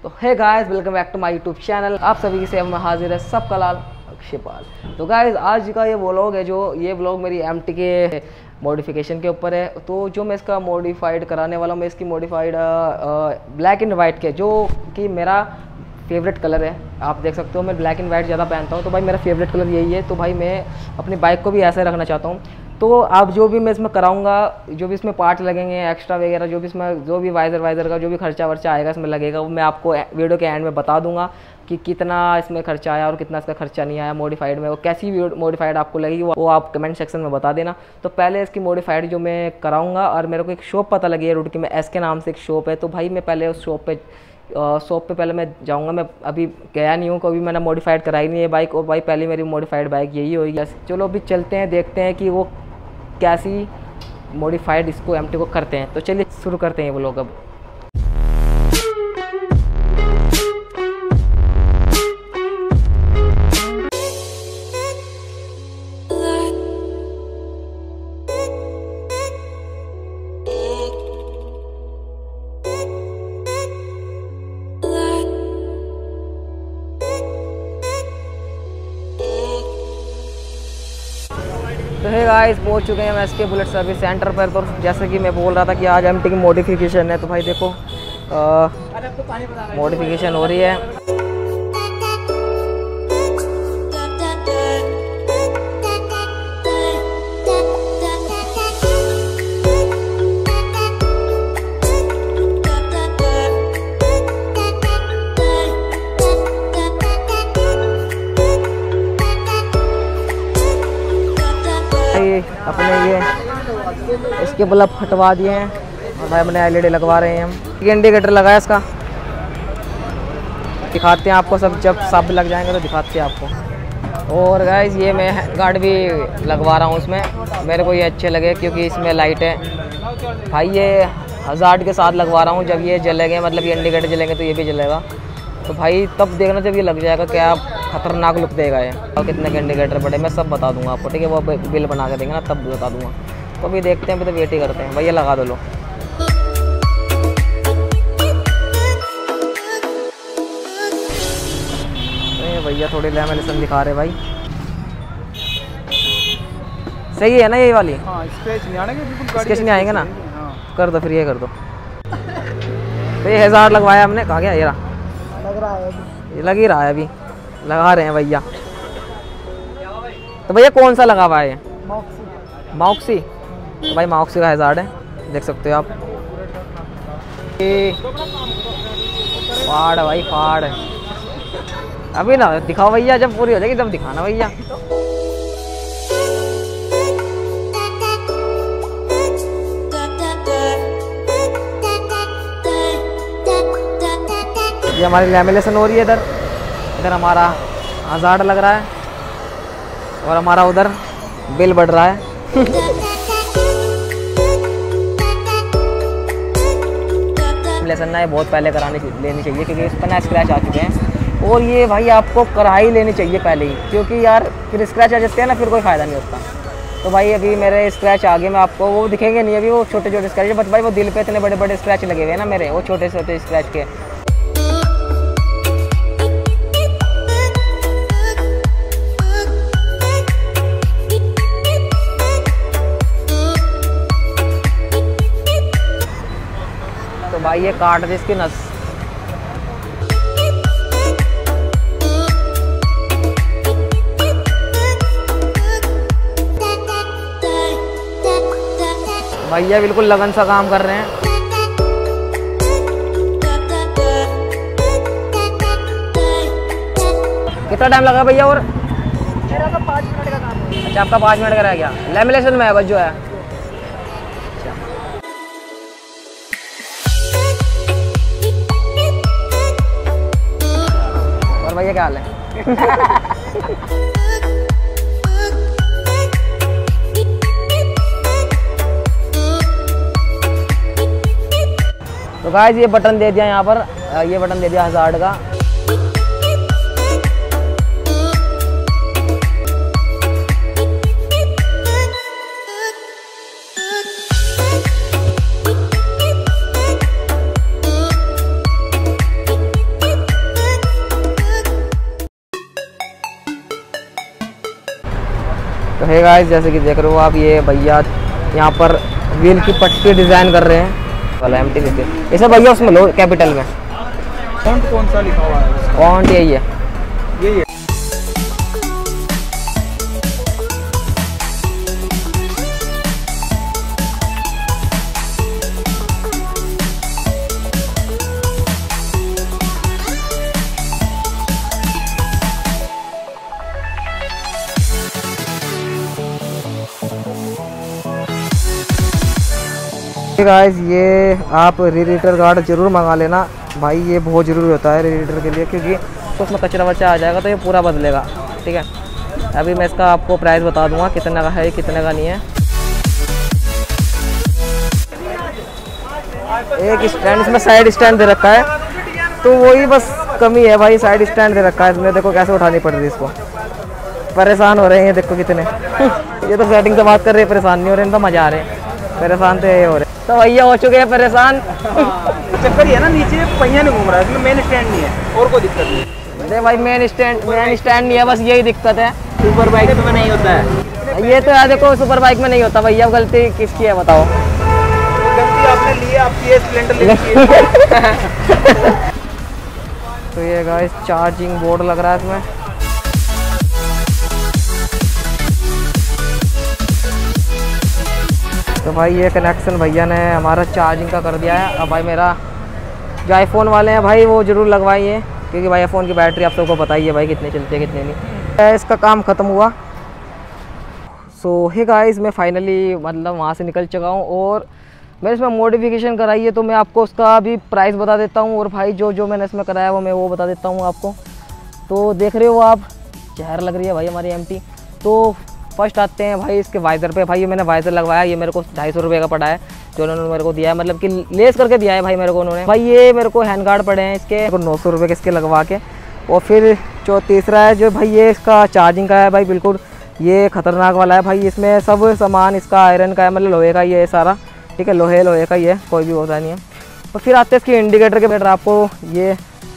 तो hey guys, welcome back to my YouTube channel. आप सभी की सेवा में हाजिर है सबका लाल अक्षयपाल। तो गाइस, आज का ये व्लॉग है, जो ये व्लॉग मेरी एमटी के मॉडिफिकेशन के ऊपर है। तो जो मैं इसका मॉडिफाइड कराने वाला हूँ, मैं इसकी मॉडिफाइड ब्लैक एंड वाइट के, जो कि मेरा फेवरेट कलर है। आप देख सकते हो मैं ब्लैक एंड वाइट ज़्यादा पहनता हूँ, तो भाई मेरा फेवरेट कलर यही है। तो भाई मैं अपनी बाइक को भी ऐसे रखना चाहता हूँ। तो आप जो भी मैं इसमें कराऊंगा, जो भी इसमें पार्ट लगेंगे एक्स्ट्रा वगैरह, जो भी इसमें जो भी वाइज़र का जो भी खर्चा वर्चा आएगा इसमें लगेगा, वो मैं आपको वीडियो के एंड में बता दूंगा कि कितना इसमें खर्चा आया और कितना इसका खर्चा नहीं आया मॉडिफाइड में। वो कैसी मॉडिफाइड आपको लगेगी वो आप कमेंट सेक्शन में बता देना। तो पहले इसकी मॉडिफाइड जो मैं कराऊंगा, और मेरे को एक शॉप पता लगी है रुड़की में, एसके नाम से एक शॉप है। तो भाई मैं पहले उस शॉप पे पहले मैं जाऊंगा। मैं अभी गया नहीं हूँ, कभी मैंने मॉडिफाइड कराई नहीं है बाइक, और भाई पहले मेरी मॉडिफाइड बाइक यही होगी। चलो अभी चलते हैं, देखते हैं कि वो कैसी मॉडिफाइड इसको एमटी को करते हैं। तो चलिए शुरू करते हैं वो लोग अब। तो है गाइस, पहुंच चुके हैं हम एसके बुलेट सर्विस सेंटर पर। तो जैसे कि मैं बोल रहा था कि आज एमटी की मॉडिफिकेशन है, तो भाई देखो मॉडिफिकेशन हो रही है। अपने ये इसके बल्ब हटवा दिए हैं, और भाई अपने एलईडी लगवा रहे हैं हम। इंडिकेटर लगाया इसका, दिखाते हैं आपको सब, जब सब लग जाएंगे तो दिखाते हैं आपको। और गाइस ये मैं गार्ड भी लगवा रहा हूँ उसमें, मेरे को ये अच्छे लगे क्योंकि इसमें लाइट है। भाई ये हज़ार्ड के साथ लगवा रहा हूँ, जब ये जलेंगे, मतलब ये इंडिकेटर जलेंगे तो ये भी जलेगा। तो भाई तब देखना जब ये लग जाएगा क्या खतरनाक लुक देगा ये, और कितने के इंडिकेटर पड़े मैं सब बता दूंगा आपको, ठीक है। वो बिल बना के देंगे ना, तब बता दूंगा। तो अभी देखते हैं, अभी तो वेट ही करते हैं। भैया लगा दो लो। भैया थोड़ी लैमिनेशन दिखा रहे भाई, सही है ना ये वाली? हाँ, स्क्रैच नहीं आएंगे, बिल्कुल स्क्रैच नहीं आएंगे ना? हाँ। कर दो फिर, ये कर दो। तो ये 1000 लगवाया हमने, कहाँ गया? ये रहा, लग रहा है ये लग ही रहा है, अभी लगा रहे हैं भैया। तो भैया कौन सा लगा हुआ है? मॉक्सी। तो भाई मॉक्सी का 1000 है, देख सकते हो आप। फाड़ भाई फाड़, अभी ना दिखाओ भैया, जब पूरी हो जाएगी तब दिखाना भैया। ये हमारी लैमिनेशन हो रही है। इधर हमारा 1000 लग रहा है, और हमारा उधर बिल बढ़ रहा है। लेसन ना ये बहुत पहले लेनी चाहिए, क्योंकि इस पर ना स्क्रैच आ चुके हैं। और ये भाई आपको करा ही लेनी चाहिए पहले ही, क्योंकि यार फिर स्क्रैच आ जाते हैं ना, फिर कोई फ़ायदा नहीं होता। तो भाई अभी मेरे स्क्रैच आगे में आपको वो दिखेंगे नहीं, अभी वो छोटे छोटे स्क्रैच, बट भाई वो दिल पे इतने बड़े बड़े स्क्रैच लगे हुए हैं ना मेरे, वो छोटे छोटे स्क्रैच के। तो भाई ये काट दे इसकी नस। भैया बिल्कुल लगन सा काम कर रहे हैं। कितना टाइम लगा भैया? और मेरा तो 5 मिनट का काम है। अच्छा, आपका 5 मिनट का रह गया। लैमिनेशन में है बस जो है। और भैया क्या हाल है? तो गाइस ये बटन दे दिया यहाँ पर, ये बटन दे दिया 1000 का। है गाइस, जैसे कि देख रहे हो आप, ये भैया यहाँ पर व्हील की पट्टी डिज़ाइन कर रहे हैं वाला एमटी देखिए। इसे भैया उसमें लो कैपिटल में। फॉन्ट कौन सा लिखा हुआ है? फॉन्ट यही है। यही है। गाइस ये आप रेडिएटर गार्ड जरूर मंगा लेना भाई, ये बहुत ज़रूरी होता है रेडिएटर के लिए, क्योंकि तो उसमें कचरा वचरा आ जाएगा तो ये पूरा बदलेगा। ठीक है, अभी मैं इसका आपको प्राइस बता दूंगा कितने का है, कितने का नहीं है। एक स्टैंड इसमें साइड स्टैंड दे रखा है, तो वही बस कमी है भाई, साइड स्टैंड दे रखा है इसमें। देखो कैसे उठानी पड़ रही है इसको, परेशान हो रहे हैं देखो कितने। ये तो सेटिंग से बात कर रहे हैं, परेशान नहीं हो रहे हैं, तो मज़ा आ रहे हैं, परेशान तो ये हो रहे हैं। तो भैया हो चुके हैं परेशान। चक्कर ही है ना, नीचे पहिया नहीं घूम रहा है, इसमें मेन स्टैंड नहीं है, और कोई दिक्कत नहीं। अरे भाई मेन स्टैंड नहीं है, बस यही दिक्कत है। सुपर बाइक में नहीं होता है ये तो यार देखो सुपर बाइक में नहीं होता भैया, गलती किसकी है बताओ? गलती आपने ली है, आपकी ये सिलेंडर ले। तो ये गाइस चार्जिंग बोर्ड लग रहा है इसमें। तो भाई ये कनेक्शन भैया ने हमारा चार्जिंग का कर दिया है। अब भाई मेरा जो आईफोन वाले हैं भाई वो ज़रूर लगवाइए, क्योंकि भाई आईफोन की बैटरी आप सबको पता ही है भाई कितने चलती है कितने नहीं। इसका काम ख़त्म हुआ। सो हे गाइस मैं फाइनली मतलब वहाँ से निकल चुका हूँ और मैंने इसमें मॉडिफिकेशन कराई है, तो मैं आपको उसका भी प्राइस बता देता हूँ। और भाई जो मैंने इसमें कराया वो मैं वो बता देता हूँ आपको। तो देख रहे हो आप, जहर लग रही है भाई हमारी एमटी। तो फर्स्ट आते हैं भाई इसके वाइज़र पे। भाई ये मैंने वाइज़र लगवाया, ये मेरे को 250 रुपये का पड़ा है, जो उन्होंने मेरे को दिया है, मतलब कि लेस करके दिया है भाई मेरे को उन्होंने। भाई ये मेरे को हैंड गार्ड पड़े हैं इसके 900 रुपये के इसके लगवा के। और फिर जो तीसरा है जो भाई ये इसका चार्जिंग का है भाई, बिल्कुल ये ख़तरनाक वाला है भाई। इसमें सब सामान इसका आयरन का है, मतलब लोहे का ही है सारा। ठीक है, लोहे का ही है, कोई भी होता नहीं है। तो फिर आते हैं इसके इंडिकेटर के। बेटर आपको ये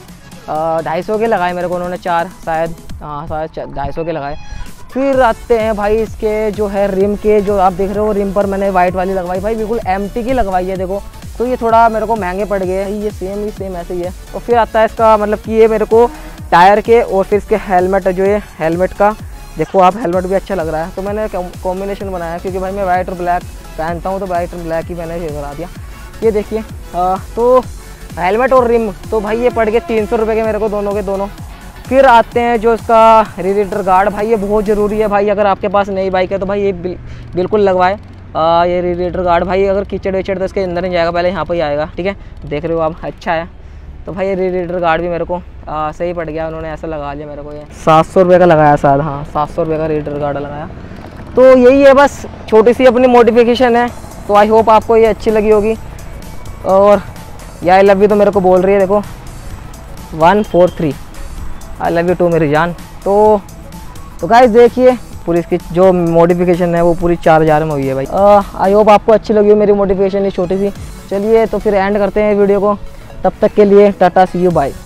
250 के लगाए मेरे को उन्होंने, 4 शायद, हाँ शायद 250 के लगाए। फिर आते हैं भाई इसके जो है रिम के, जो आप देख रहे हो रिम पर मैंने वाइट वाली लगवाई भाई, बिल्कुल एमटी की लगवाई है देखो। तो ये थोड़ा मेरे को महंगे पड़ गए, ये सेम ऐसे ही है। और फिर आता है इसका मतलब कि ये मेरे को टायर के, और फिर इसके हेलमेट, जो ये हेलमेट का देखो आप, हेलमेट भी अच्छा लग रहा है। तो मैंने कॉम्बिनेशन बनाया, क्योंकि भाई मैं वाइट और ब्लैक पहनता हूँ, तो वाइट और ब्लैक ही मैंने करा दिया। ये देखिए तो हेलमेट और रिम, तो भाई ये पड़ गए 300 रुपये के मेरे को दोनों के दोनों। फिर आते हैं जो इसका रेडिएटर गार्ड, भाई ये बहुत ज़रूरी है भाई। अगर आपके पास नई बाइक है तो भाई ये बिल्कुल लगवाए। ये रेडिएटर गार्ड भाई, अगर कीचड़ वेचड़ तो इसके अंदर नहीं जाएगा, पहले यहाँ पर ही आएगा। ठीक है, देख रहे हो आप, अच्छा है। तो भाई ये रेडिएटर गार्ड भी मेरे को सही पड़ गया, उन्होंने ऐसा लगा लिया मेरे को। ये 700 रुपये का लगाया शायद, हाँ 700 रुपये का रेडिएटर गार्ड लगाया। तो यही है बस, छोटी सी अपनी मॉडिफिकेशन है। तो आई होप आपको ये अच्छी लगी होगी। और ये आई लव यू तो मेरे को बोल रही है देखो, 143 आई लव यू टू मेरी जान। तो गाइस देखिए पूरी इसकी जो मॉडिफिकेशन है वो पूरी 4000 में हुई है भाई। आई होप आपको अच्छी लगी हो मेरी मॉडिफिकेशन, ये छोटी सी। चलिए तो फिर एंड करते हैं वीडियो को, तब तक के लिए टाटा, सी यू, बाय।